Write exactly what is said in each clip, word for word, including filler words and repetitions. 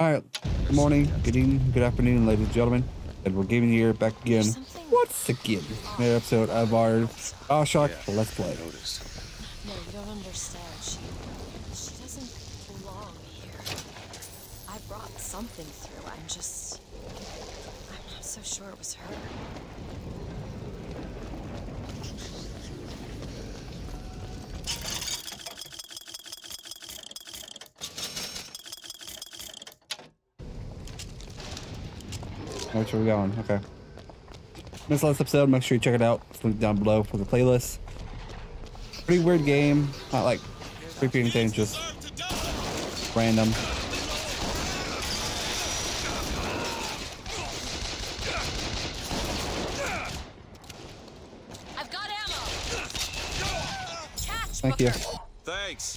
Alright, good morning, good evening, good afternoon, ladies and gentlemen. And we're giving you back again, once again, another episode of our Bioshock yeah, Let's Play. No, you don't understand. She, she doesn't belong here. I brought something through. I'm just, I'm not so sure it was her. Make sure we're going. Okay. This last episode, make sure you check it out. It's linked down below for the playlist. Pretty weird game. Not like creepy or anything, just random. I've got ammo. Catch, Thank you. Thanks.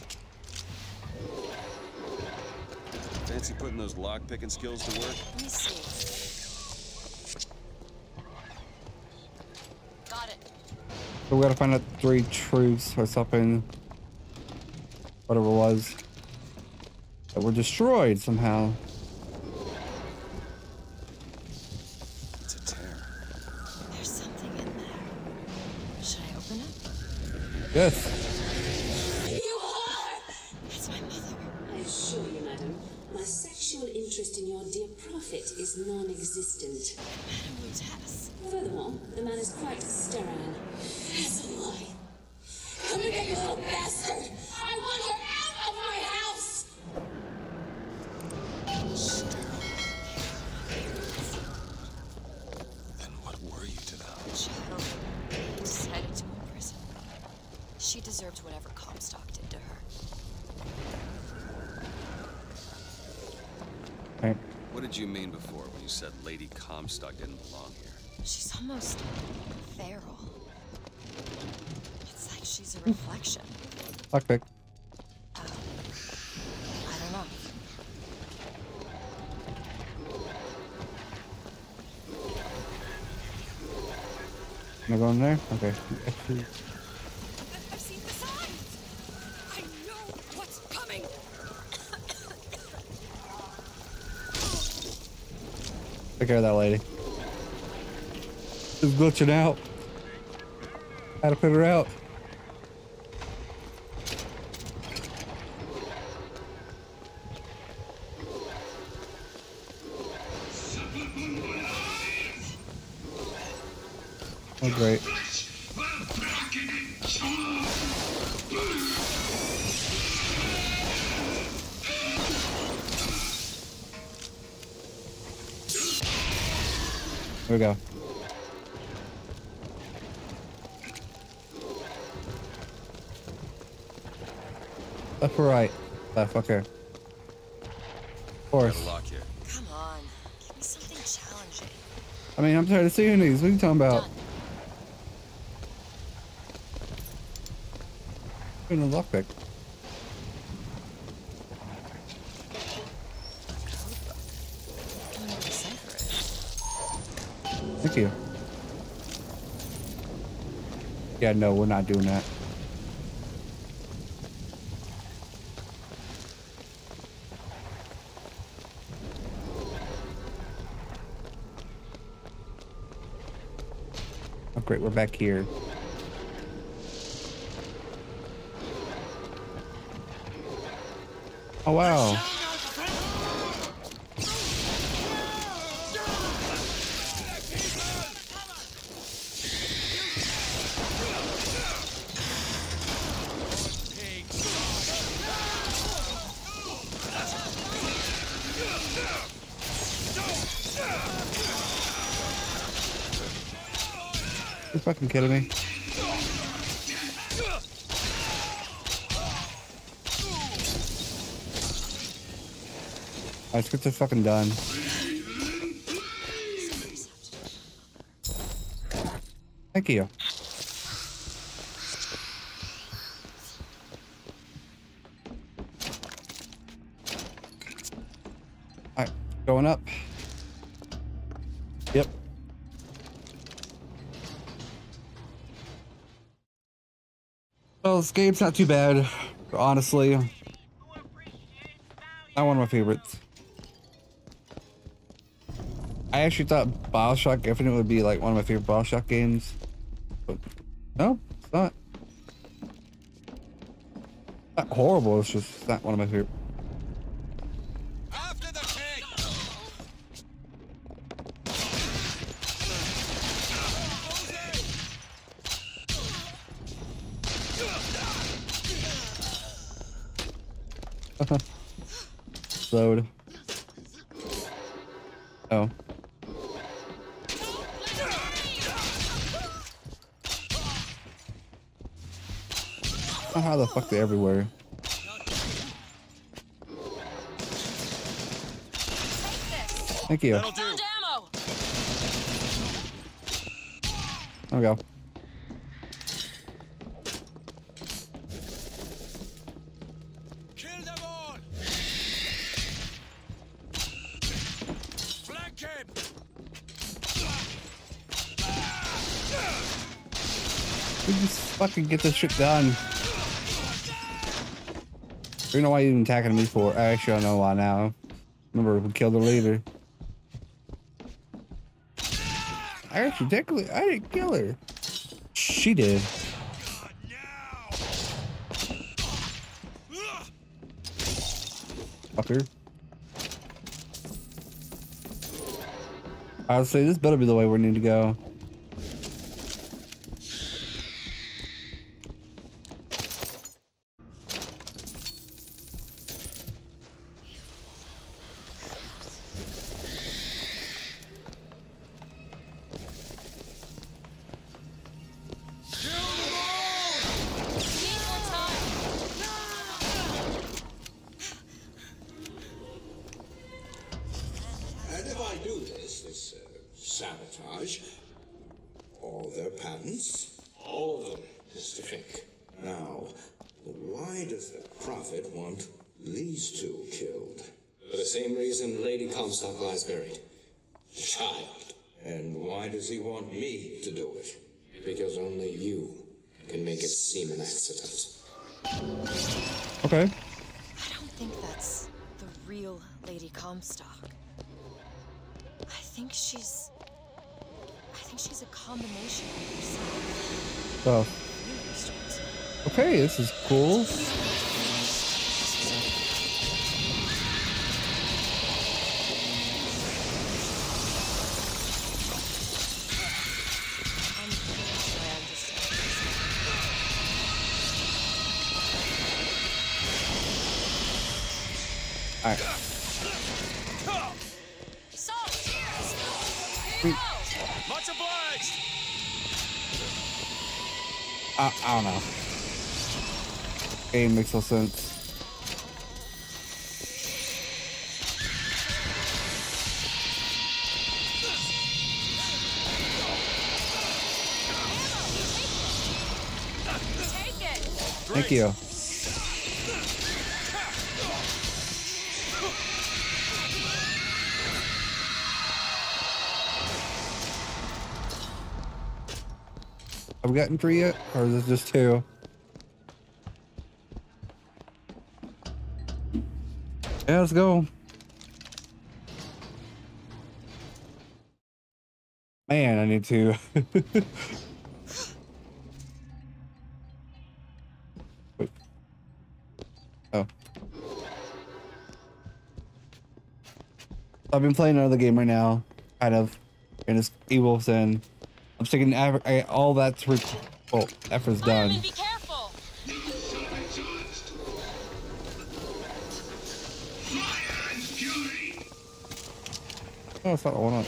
Fancy putting those lock-picking skills to work? Let me see. Got it. So we gotta find out three truths or something. Whatever it was. That were destroyed somehow. It's a tear. There's something in there. Should I open it? Yes. You are! It's my mother. I assure you, madam, my sexual interest in your dear prophet is non-existent. Madame Lutece. Furthermore, the man is quite sterile. As am I. Come and get you little bastard! I want her out of my house! Then what were you to them? Child decided to imprison her. She deserved whatever Comstock did to her. Right. What did you mean before when you said Lady Comstock didn't belong here? She's almost feral. It's like she's a reflection. Lockpick. I don't know. Am I going there? Okay. I've seen the signs! I know what's coming! Take care of that lady. She's glitching out. How to put her out. Oh, great. Here we go. Left or right? Left, okay. Of course. Got a lock here. Come on. Give me something challenging. I mean, I'm tired of seeing these. What are you talking about? Done. In a lockpick. I don't know what the cipher is. Thank you. Yeah, no, we're not doing that. Oh, great, we're back here. Oh, wow. You fucking kidding me? Let's get this fucking done. Thank you. Alright, going up. Yep. Well, this game's not too bad, honestly. Not one of my favorites. I actually thought BioShock Infinite would be like one of my favorite BioShock games, but no, it's not. Not horrible. It's just not one of my favorite. After the king. Load. Oh. Oh, how the fuck they're everywhere? Thank you. That'll do. Found ammo. There we go. Kill them all. Flank him. We just fucking get this shit done. I don't know why you're even attacking me for. I actually don't know why now. Remember, we killed the leader. I actually technically, I didn't kill her. She did. Fucker. I would say this better be the way we need to go. And if I do this, this uh, sabotage, all their patents, all of them, Mister Fink. Now, why does the Prophet want these two killed? For the same reason Lady Comstock lies buried. Child. And why does he want me to do it? Because only you can make it seem an accident. Okay. I don't think that's the real Lady Comstock. I think she's... I think she's a combination of herself. So, okay, this is cool. I'm pretty sure I understand. Alright. So, cheers! Here you go! Much obliged. I, I don't know. Game makes no sense. Take it! Thank you. Have we gotten three yet? Or is this just two? Yeah, let's go. Man, I need to. Wait. Oh. I've been playing another game right now, kind of, and it's Evil Within. I'm sticking all that's well, effort's done. Fireman, be careful! Oh, it's not the one on.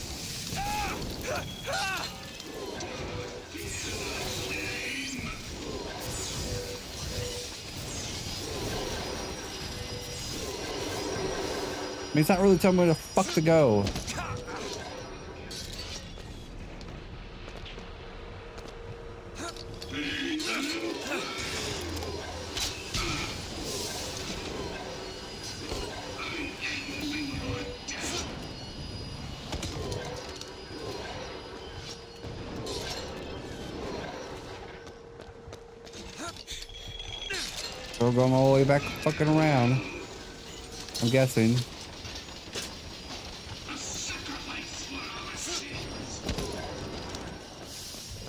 I mean, it's not really telling me where the fuck to go. We're going all the way back fucking around. I'm guessing.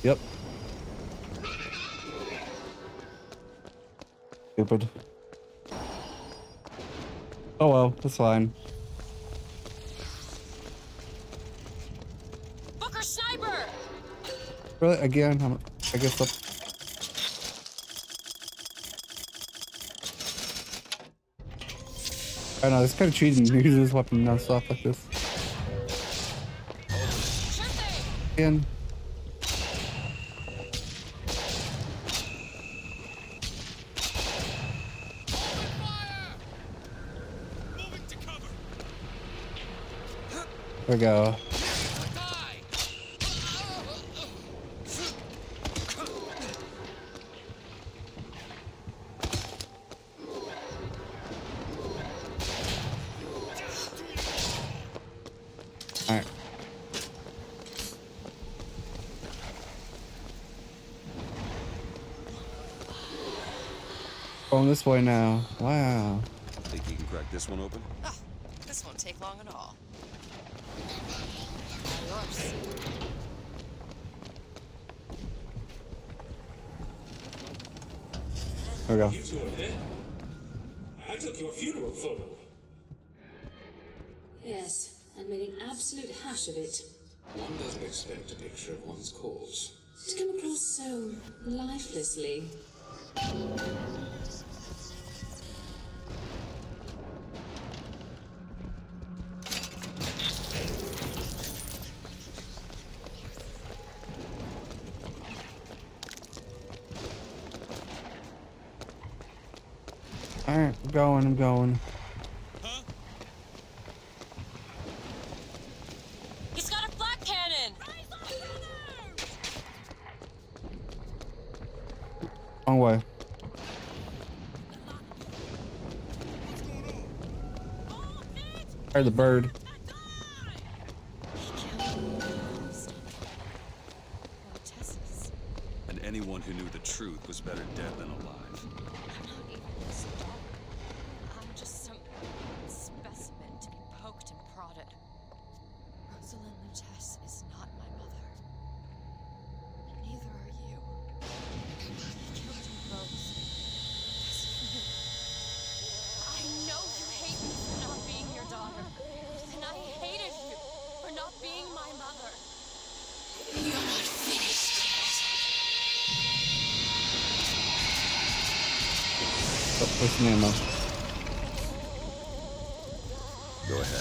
Yep. Stupid. Oh well, that's fine. Booker Sniper! Really? Again? I'm, I guess that's... I know, it's kind of cheating using this weapon non-stop like this. Sure thing! Again. There we go. Alright. Going this way now. Wow. Think you can crack this one open? Ah, this won't take long at all. Yours. There we go. You two are dead. I took your funeral photo. Yes, and made an absolute hash of it. One doesn't expect a picture of one's corpse. To come across so lifelessly. Alright, I'm going, I'm going. He's got a flak cannon! Wrong way. Heard the bird. And anyone who knew the truth was better dead than alive. I'm not even this dumb. I'm just some specimen to be poked and prodded. Rosalind Lutece is not my mother. Neither are you. He killed you both. Because of me. I know you hate me for not being your daughter. And I hated you for not being my mother. You're not finished Oh, where's some ammo? Go ahead.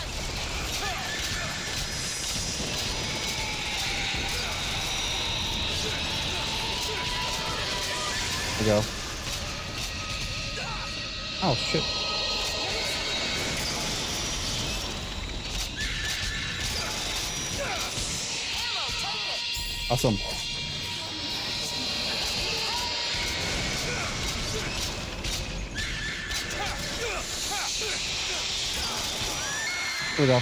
There we go. Oh, shit. Ammo, take it! Awesome. There we go.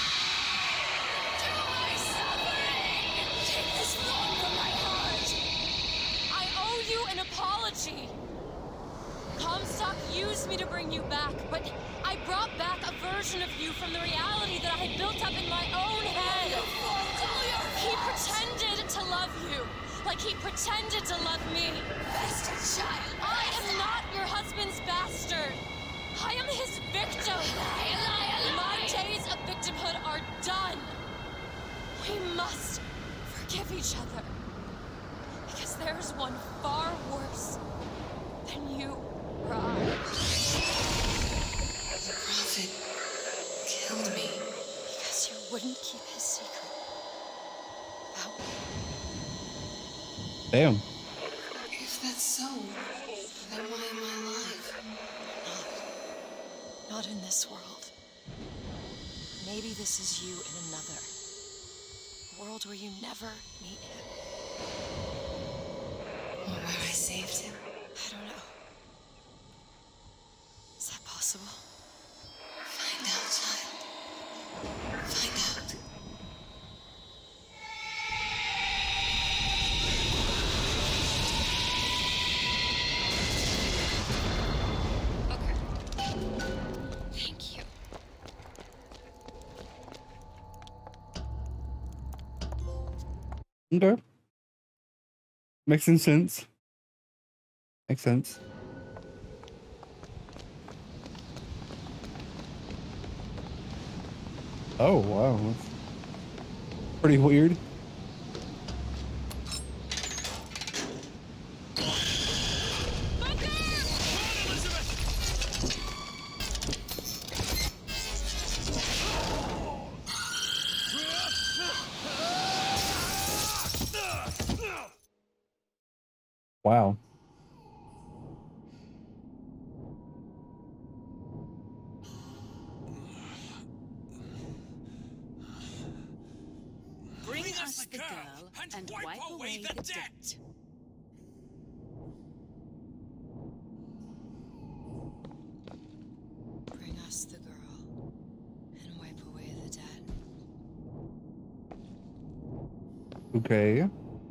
Take this one from my heart. I owe you an apology. Comstock used me to bring you back, but I brought back a version of you from the reality that I had built up in my own head. He pretended to love you, like he pretended to love me. Bastard child. I am not your husband's bastard. I am his victim. Lie, lie, lie. My days of victimhood are done. We must forgive each other. Because there's one far worse than you or I. The prophet killed me. Because you wouldn't keep his secret about me. Damn. If that's so, then why am I alive? Not in this world. Maybe this is you in another. A world where you never meet him. Or where I saved him? I don't know. Is that possible? Find out, child. Find out. Thank you. Okay. Makes some sense. Makes sense. Oh, wow. That's pretty weird. Wow. Bring us the girl and wipe away the debt. Bring us the girl and wipe away the debt. Okay.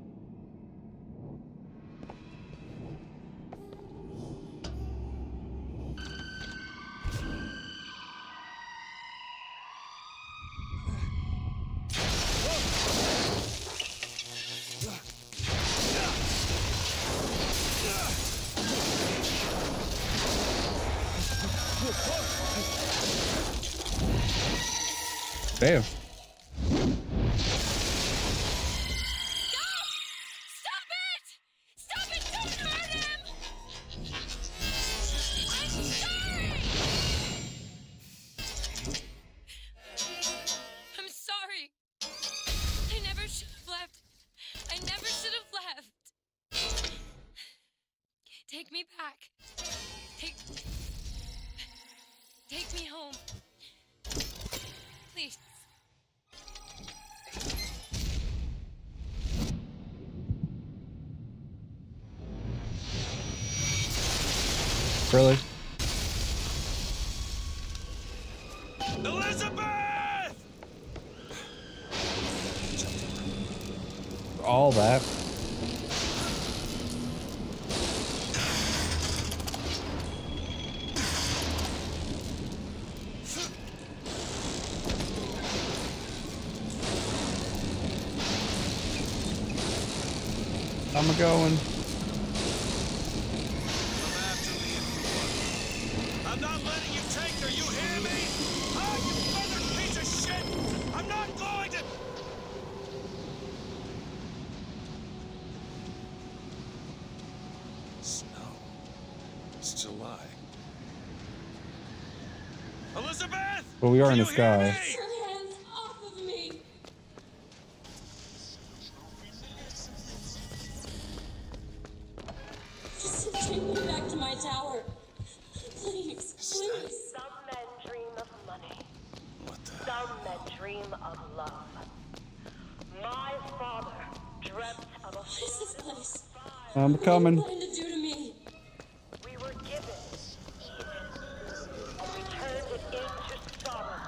Damn. Stop it! Stop it! Don't hurt him! I'm sorry! I'm sorry. I never should have left. I never should have left. Take me back. Take... Take me home. Please. Really? Elizabeth! All that. I'm going. I'm not letting you take her, you hear me? Ah, you mother piece of shit! I'm not going to... Snow. It's July. Elizabeth! Well, we are in Do the you hear sky. me? Get your hands off of me! Just take me back to my tower. Please, please. Some men dream of money. What the... Some men dream of love. My father dreamt of a What is this place? I'm What are coming. you planning to do to me? We were given Eden, and we turned it into Sodom.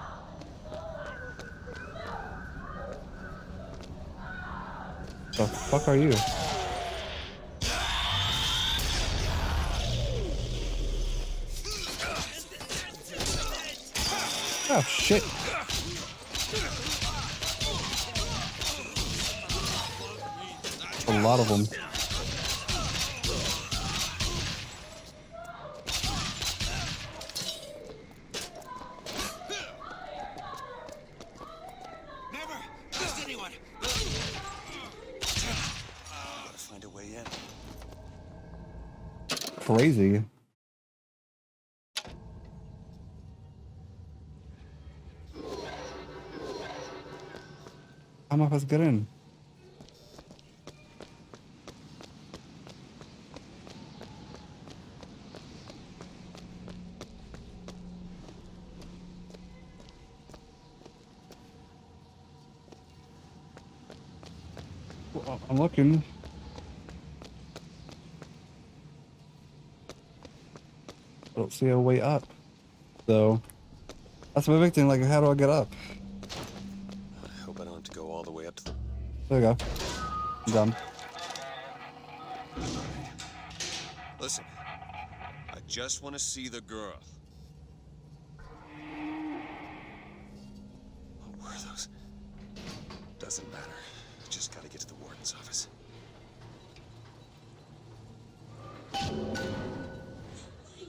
The fuck are you? Oh shit. A lot of them. Never trust anyone! Gotta find a way in. Crazy. How am I supposed to get in? Well, I'm looking. I don't see a way up. So that's my big thing. Like, how do I get up? I hope I don't have to go all the way up to the... There we go. I'm done. Listen, I just want to see the girl. What were those? Doesn't matter. Just gotta get to the warden's office.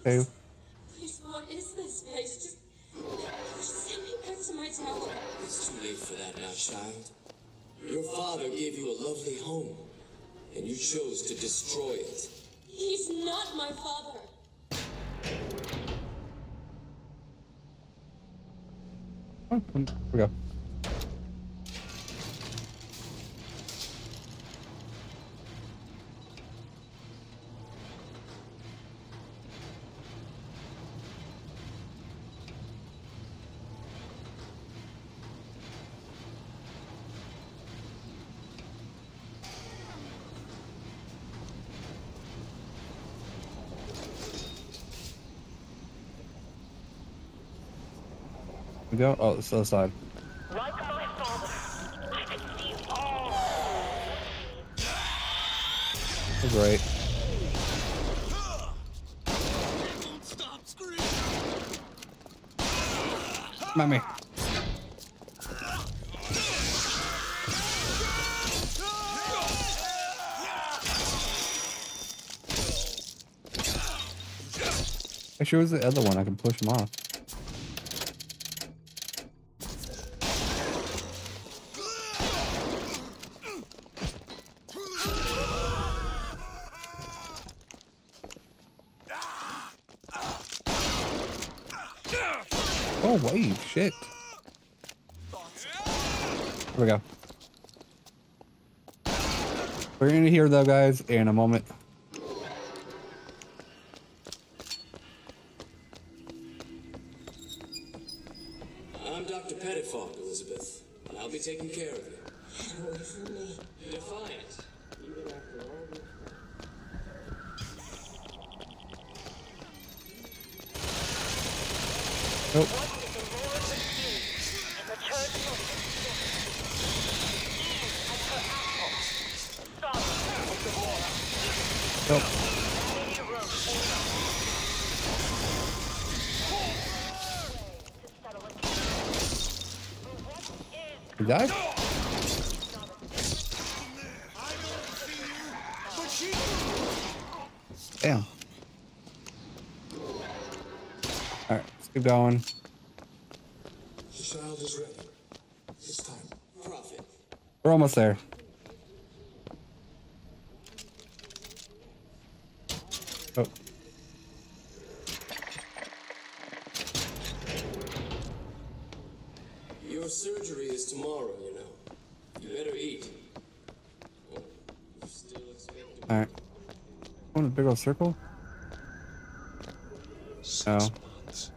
Okay. Please, what is this place? Just, just send me back to my tower. It's too late for that now, child. Your father gave you a lovely home, and you chose to destroy it. He's not my father. Oh, here we go. We go. Oh, it's the other side. Like my father, I can see all. That's right. Stop screaming! Come at me. Actually, where's the other one? I can push him off. Oh, wait, shit. Here we go. We're gonna hear though, guys, in a moment. I'm Doctor Pettifog, Elizabeth, and I'll be taking care of you. Get away from me. Defiant. Even after all this. Nope. What is the Lord of Kings and the Church of Eve and her apple? Sovereign of the world. Nope. Lady Rose Enoch. To settle a case. But what is He died? Damn. Alright, let's keep going. The child is ready. This time. Prophet. We're almost there. Oh. Your surgery is tomorrow, you know. You better eat. Oh, you still expect to... Alright. Want a big old circle? No. Months.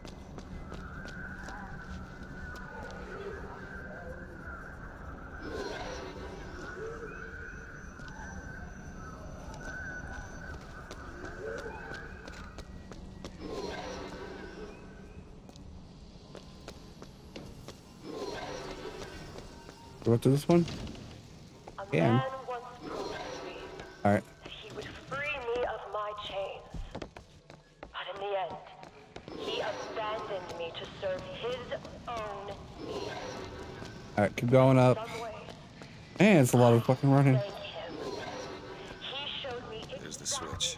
Go to this one? a Yeah. man once promised me Alright. that he would free me of my chains. But in the end, he abandoned me to serve his own needs. Alright, keep going up. Some ways, Man, it's a lot of fucking running. thank him. He showed me There's the exactly switch.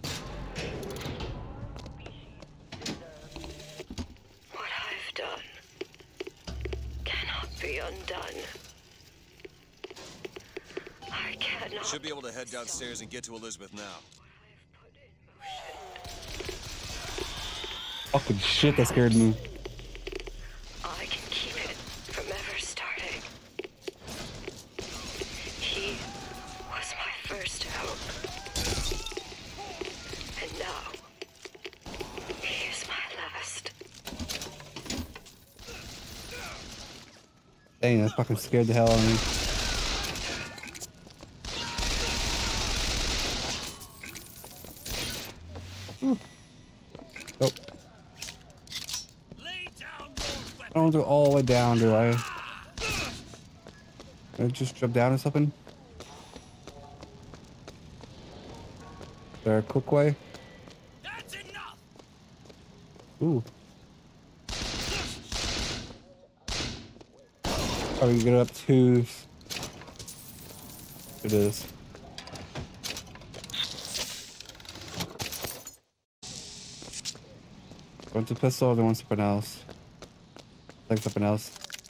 What I've done cannot be undone. I cannot. Should be able to head downstairs and get to Elizabeth now. Fucking shit, that scared me. I can keep it from ever starting. He was my first hope. And now, he is my last. Dang, that fucking scared the hell out of me. Ooh. Nope. Lay down your I don't go all the way down, do I? Can I just jump down or something? Is there a quick way? That's enough! Ooh. Probably get up to... It is. Want the pistol or they want something else? Like something else.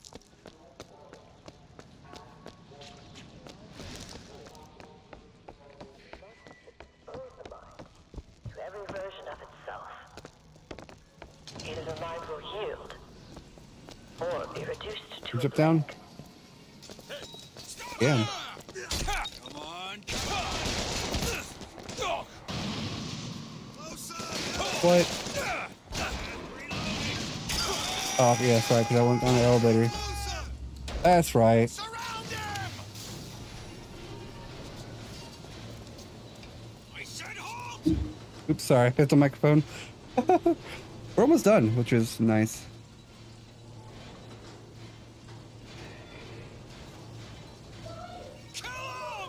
To every version of itself. Either the mind will yield, or be reduced to Jump down. Yeah. Come on. What? Oh, yeah, sorry, because I went on the elevator. That's right. Surround him! I said halt! Oops, sorry, hit the microphone. We're almost done, which is nice. Kill him!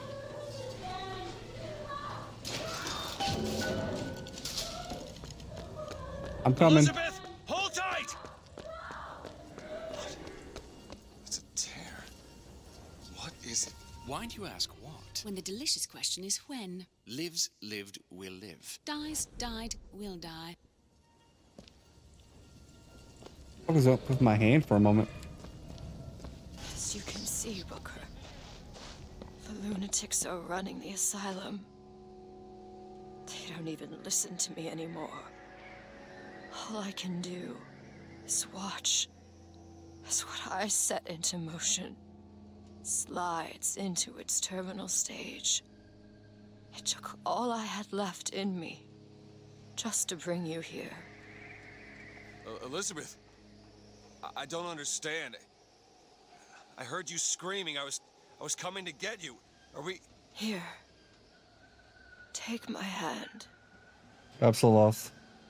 I'm coming. Elizabeth, hold tight! What? It's a tear. What is it? Why do you ask what? When the delicious question is when. Lives, lived, will live. Dies, died, will die. I was up with my hand for a moment. As you can see, Booker, the lunatics are running the asylum. They don't even listen to me anymore. All I can do is watch as what I set into motion slides into its terminal stage. It took all I had left in me just to bring you here. Uh, Elizabeth, I, I don't understand. I heard you screaming. I was, I was coming to get you. Are we? Here. Take my hand. Absolute.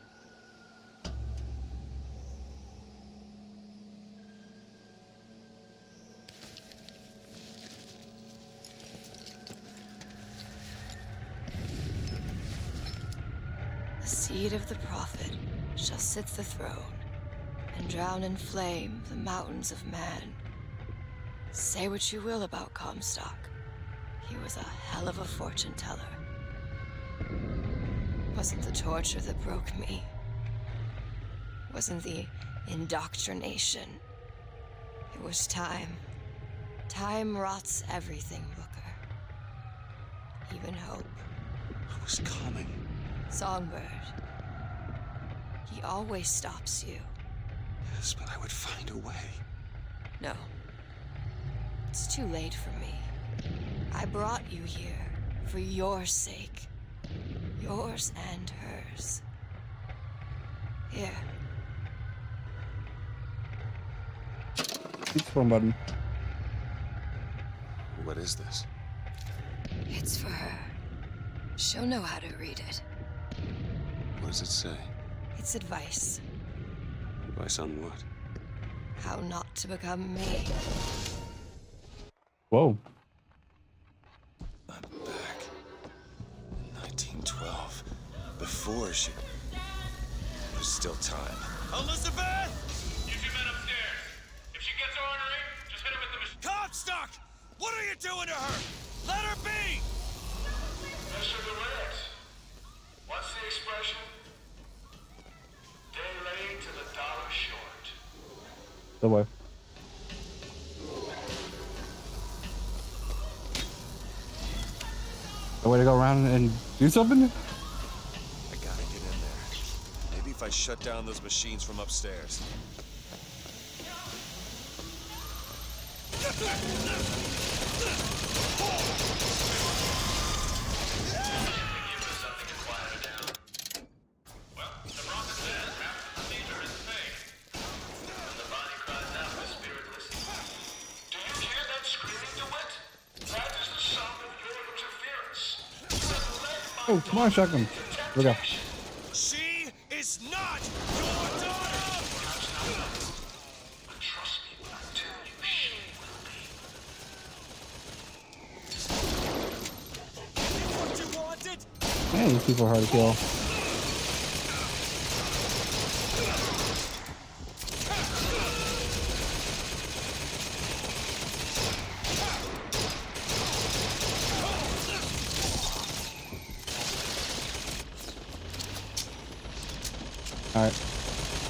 The seed of the prophet shall sit the throne and drown in flame the mountains of man. Say what you will about Comstock. He was a hell of a fortune teller. Wasn't the torture that broke me. Wasn't the indoctrination. It was time. Time rots everything, Booker. Even hope. I was coming. Songbird. He always stops you. Yes, but I would find a way. No. It's too late for me. I brought you here for your sake. Yours and hers. Here. It's one button. What is this? It's for her. She'll know how to read it. What does it say? It's advice. Advice on what? How not to become me. Whoa. I'm back. nineteen twelve. Before she... There's still time. Elizabeth! You two men upstairs. If she gets ornery, just hit her with the machine. Comstock! What are you doing to her? Let her be! Mister Durant, what's the expression? Day late to the dollar short. The way. A way to go around and do something? I gotta get in there. Maybe if I shut down those machines from upstairs. Oh, come on, shotgun. Look out. She is not your daughter! But trust me when I tell you she will be. What you wanted? Man, these people are hard to kill. Alright.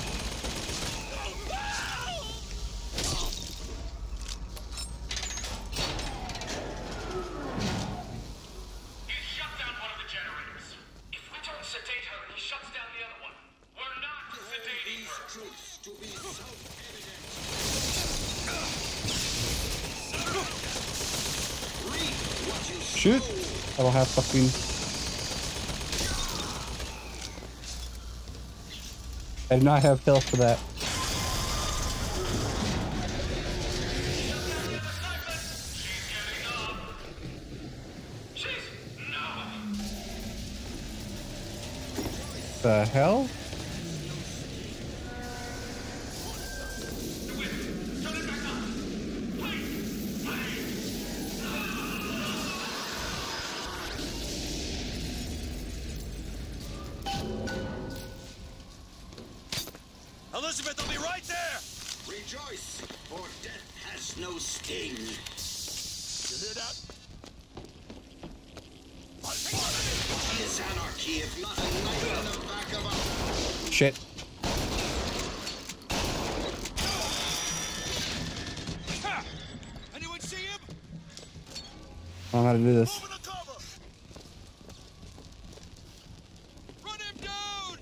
Shoot! I don't have fucking. I do not have health for that. The hell? Elizabeth, I'll be right there! Rejoice, for death has no sting. You hear that? What is anarchy if not a knife in the back of a... Shit. Ha! Anyone see him? I don't know how to do this. Run him down!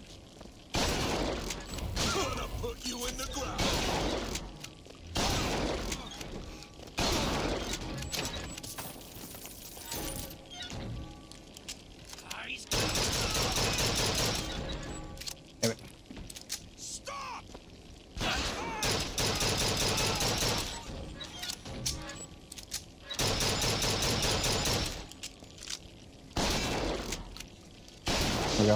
Gonna put you in the ground. Damn it. Stop! There we go.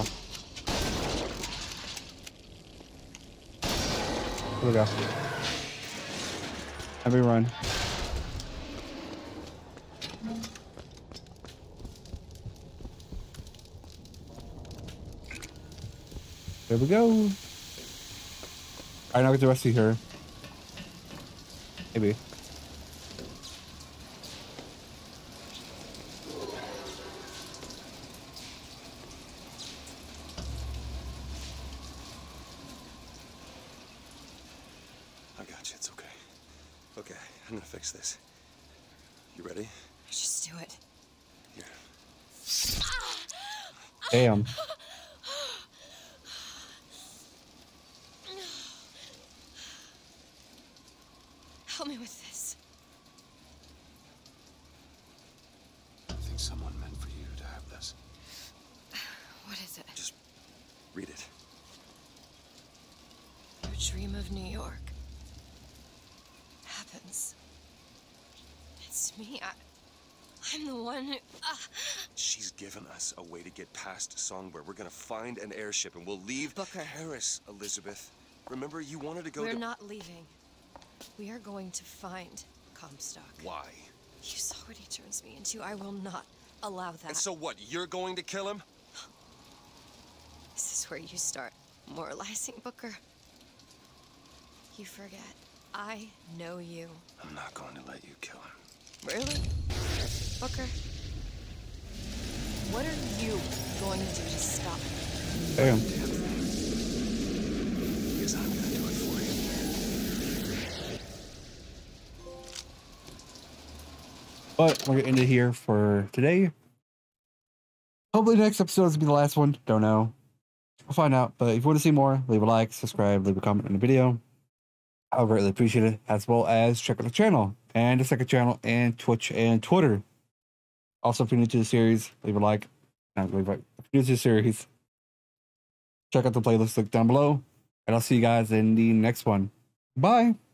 Here we go. Let me run. There we go. Alright, now get the rest of her. Maybe. I got you, it's okay. Okay, I'm gonna fix this. You ready? Just do it. Here. Damn. Help me with this. I think someone meant for you to have this. What is it? Just read it. Your dream of New York happens. It's me. I, I'm the one who... Uh... She's given us a way to get past Songbird. We're gonna find an airship and we'll leave Booker. Paris, Elizabeth. Remember, you wanted to go We're to... not leaving. We are going to find Comstock. Why? You saw what he turns me into. I will not allow that. And so what, you're going to kill him? This is where you start moralizing, Booker. You forget. I know you. I'm not going to let you kill him. Really? Booker? What are you going to do to stop him? Damn. Because I'm going to do it for you. But we're gonna end it here for today. Hopefully the next episode will be the last one. Don't know. We'll find out. But if you want to see more, leave a like, subscribe, leave a comment on the video. I would greatly appreciate it. As well as check out the channel and the second channel and Twitch and Twitter. Also, if you're new to the series, leave a like. Not leave a like. If you're new to the series, check out the playlist link down below. And I'll see you guys in the next one. Bye.